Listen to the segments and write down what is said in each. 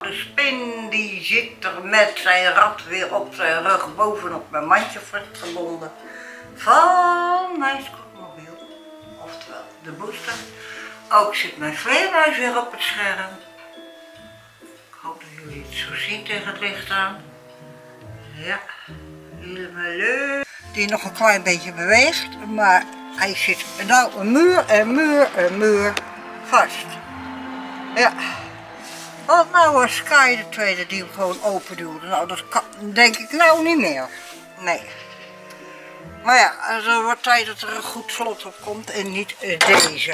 De spin die zit er met zijn rad weer op zijn rug bovenop mijn mandje vastgebonden van mijn scootmobiel, oftewel de booster. Ook zit mijn vleermuis weer op het scherm. Ik hoop dat jullie het zo zien tegen het licht aan. Ja, helemaal leuk. Die nog een klein beetje beweegt, maar hij zit nou een muur vast. Ja. Want nou als Sky de tweede die hem gewoon open duwde, nou dat kan denk ik nou niet meer. Nee. Maar ja, het wordt tijd dat er een goed slot op komt en niet deze.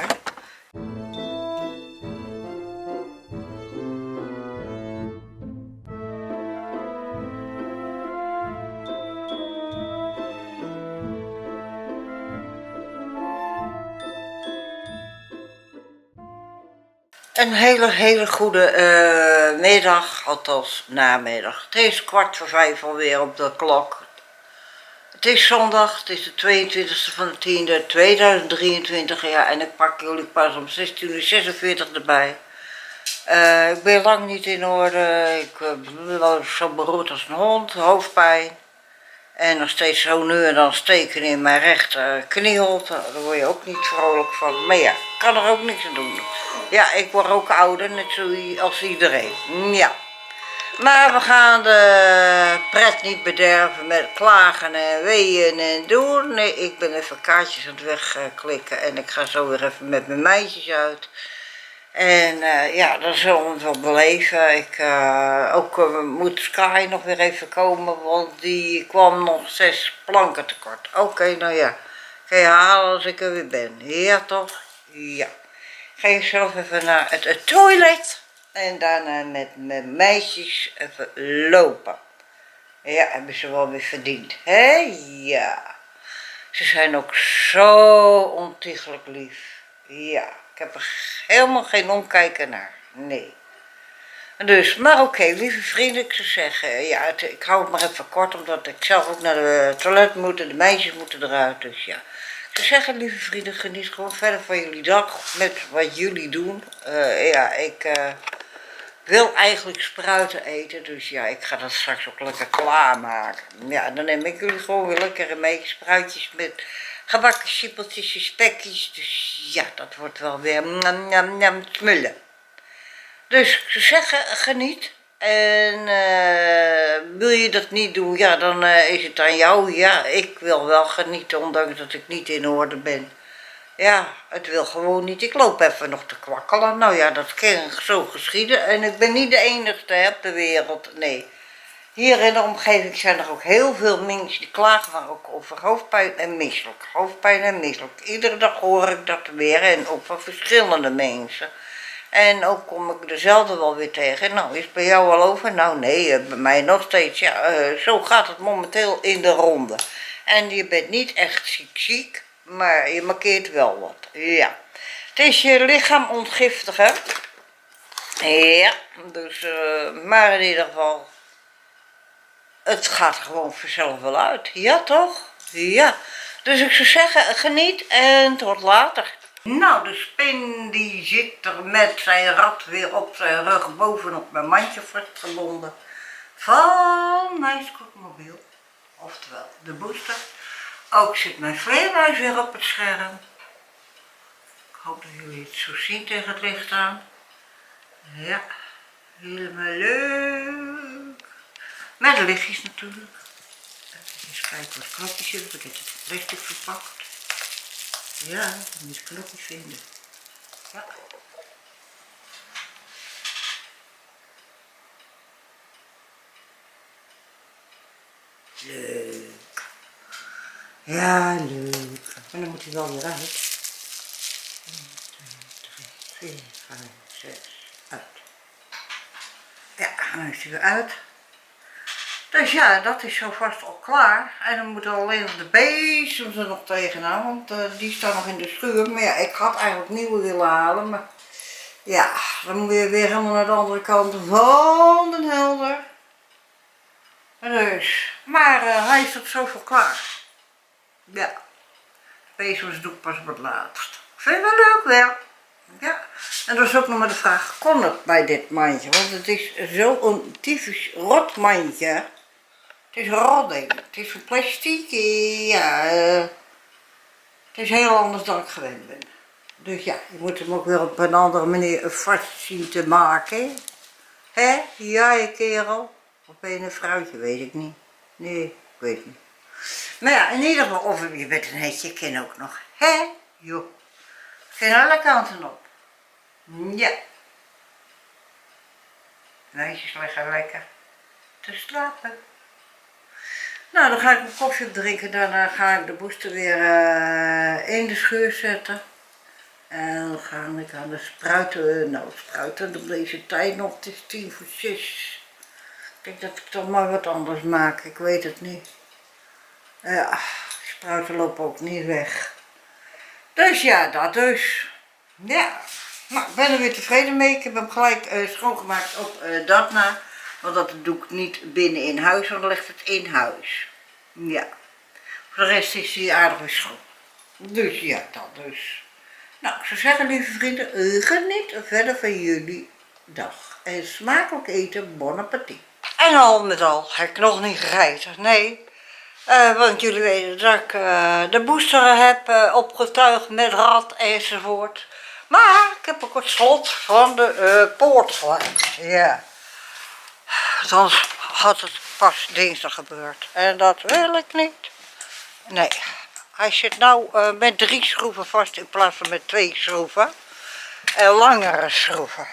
Een hele goede middag, althans namiddag. Het is 4:15 alweer op de klok. Het is zondag, het is de 22e van de 10e 2023 ja, en ik pak jullie pas om 16:46 erbij. Ik ben lang niet in orde, ik ben wel zo beroerd als een hond, hoofdpijn. En nog steeds zo nu en dan steken in mijn rechter knieholte, daar word je ook niet vrolijk van. Maar ja, ik kan er ook niks aan doen. Ja, ik word ook ouder, net zoals iedereen. Ja. Maar we gaan de pret niet bederven met klagen en weeën en doen. Nee, ik ben even kaartjes aan het wegklikken en ik ga zo weer even met mijn meisjes uit. En ja, dan zullen we het wel beleven. Ook moet Sky nog weer even komen, want die kwam nog 6 planken tekort. Oké, nou ja, ga je halen als ik er weer ben. Ja toch? Ja. Ga je zelf even naar het toilet en daarna met mijn meisjes even lopen. Ja, hebben ze wel weer verdiend, hè? Ja. Ze zijn ook zo ontiegelijk lief. Ja, ik heb er helemaal geen omkijken naar. Nee. Dus, maar oké, lieve vrienden, ik zou zeggen, ja, ik hou het maar even kort, omdat ik zelf ook naar de toilet moet en de meisjes moeten eruit, dus ja. Ik zou zeggen, lieve vrienden, geniet gewoon verder van jullie dag met wat jullie doen. Ja, ik wil eigenlijk spruiten eten, dus ja, ik ga dat straks ook lekker klaarmaken. Ja, dan neem ik jullie gewoon weer lekker mee, spruitjes met gebakken chippeltjes en spekjes. Dus ja, dat wordt wel weer nam smullen. Dus ik zou zeggen, geniet. En wil je dat niet doen, ja, dan is het aan jou. Ja, ik wil wel genieten, ondanks dat ik niet in orde ben. Ja, het wil gewoon niet. Ik loop even nog te kwakkelen. Nou ja, dat kan zo geschieden. En ik ben niet de enige op de wereld, nee. Hier in de omgeving zijn er ook heel veel mensen die klagen maar ook over hoofdpijn en misselijk. Hoofdpijn en misselijk. Iedere dag hoor ik dat weer en ook van verschillende mensen. En ook kom ik dezelfde wel weer tegen. Nou, is het bij jou al over? Nou nee, bij mij nog steeds. Ja, zo gaat het momenteel in de ronde. En je bent niet echt ziek, maar je markeert wel wat. Ja. Het is je lichaam ontgiftigen. Ja, dus, maar in ieder geval, het gaat gewoon vanzelf wel uit. Ja, toch? Ja. Dus ik zou zeggen, geniet en tot later. Nou, de spin die zit er met zijn rad weer op zijn rug bovenop mijn mandje vastgebonden van mijn scootmobiel, oftewel de booster. Ook zit mijn vleermuis weer op het scherm. Ik hoop dat jullie het zo zien tegen het licht aan. Ja, helemaal leuk. Met de lichtjes natuurlijk. Even eens kijken wat knopjes zitten, want ik heb het plastic verpakt. Ja, dan moet je knopjes vinden. Ja. Leuk. Ja, leuk. En dan moet hij wel weer uit. 1, 2, 3, 4, 5, 6, uit. Ja, dan is hij weer uit. Dus ja, dat is zo vast al klaar. En dan moeten alleen nog de bezems er nog tegenaan, want die staan nog in de schuur. Maar ja, ik had eigenlijk nieuwe willen halen, maar ja, dan moet je weer helemaal naar de andere kant van Den Helder. Dus, maar hij is tot zoveel klaar. Ja, bezems doe ik pas op het laatst. Vind je wel leuk wel? Ja, en dat is ook nog maar de vraag, kon het bij dit mandje? Want het is zo'n typisch rot mandje. Het is een rotding. Het is van plastic, ja. Het is heel anders dan ik gewend ben. Dus ja, je moet hem ook weer op een andere manier vast zien te maken. Hè? Ja, je kerel. Of ben je een vrouwtje, weet ik niet. Nee, ik weet het niet. Maar ja, in ieder geval, of je bent een hetje, ken ook nog. Hè? Joh. Geen alle kanten op. Ja. Meisjes liggen lekker te slapen. Nou, dan ga ik mijn koffie op drinken. Daarna ga ik de booster weer in de schuur zetten. En dan ga ik aan de spruiten. Nou, spruiten op deze tijd nog. Het is 5:45. Ik denk dat ik toch maar wat anders maak. Ik weet het niet. Ja, spruiten lopen ook niet weg. Dus ja, dat dus. Ja. Nou, ik ben er weer tevreden mee. Ik heb hem gelijk schoongemaakt op dat na. Want dat doe ik niet binnen in huis, want dan ligt het in huis. Ja. Voor de rest is hij aardig weer schoon. Dus ja, dat dus. Nou, ik zou zeggen, lieve vrienden, geniet verder van jullie dag. En smakelijk eten, bon appetit. En al met al heb ik nog niet gegeten, nee. Want jullie weten dat ik de booster heb opgetuigd met rad enzovoort. Maar ik heb ook het slot van de poort gelijk. Ja. Anders had het pas dinsdag gebeurd. En dat wil ik niet. Nee. Hij zit nou met 3 schroeven vast in plaats van met 2 schroeven. En langere schroeven.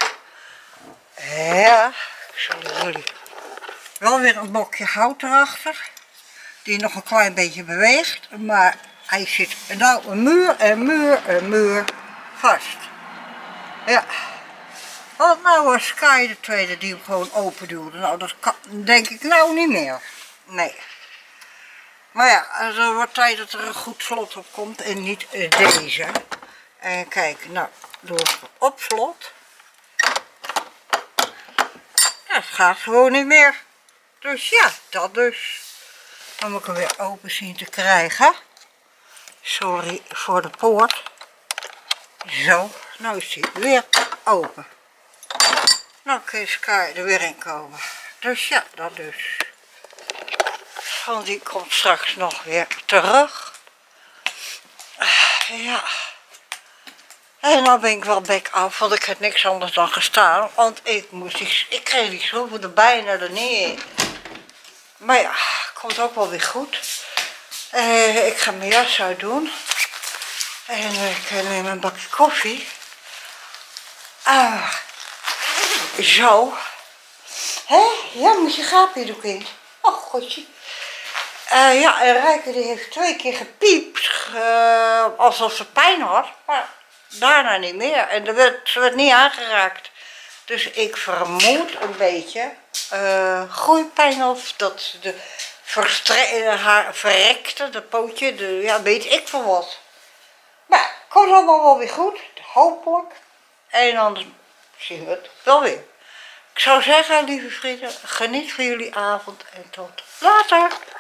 Ja. Ik zal jullie wel weer een blokje hout erachter. Die nog een klein beetje beweegt. Maar hij zit nou een muur vast. Ja. Want nou was Sky de tweede die hem gewoon open duwde. Nou, dat kan, denk ik nou niet meer. Nee. Maar ja, het wordt tijd dat er een goed slot op komt en niet deze. En kijk, nou, doe ik op slot. Ja, het gaat gewoon niet meer. Dus ja, dat dus. Dan moet ik hem weer open zien te krijgen. Sorry voor de poort. Zo, nou is hij weer open. Nou kun Sky er weer in komen. Dus ja, dat dus. Want die komt straks nog weer terug. Ja. En nou ben ik wel bek af, want ik heb niks anders dan gestaan. Want ik kreeg die schroeven er bijna er niet in. Maar ja, komt ook wel weer goed. Ik ga mijn jas uit doen. En ik neem een bakje koffie. Zo. Hé? Ja, moet je gapen doen, kind. Oh, godje. Ja, en Rijke die heeft 2 keer gepiept. Alsof ze pijn had. Maar daarna niet meer. En ze werd niet aangeraakt. Dus ik vermoed een beetje groeipijn of dat ze haar verrekte, de pootje, ja, weet ik van wat. Maar komt allemaal wel weer goed, hopelijk. En anders zien we het wel weer. Ik zou zeggen, lieve vrienden, geniet van jullie avond en tot later.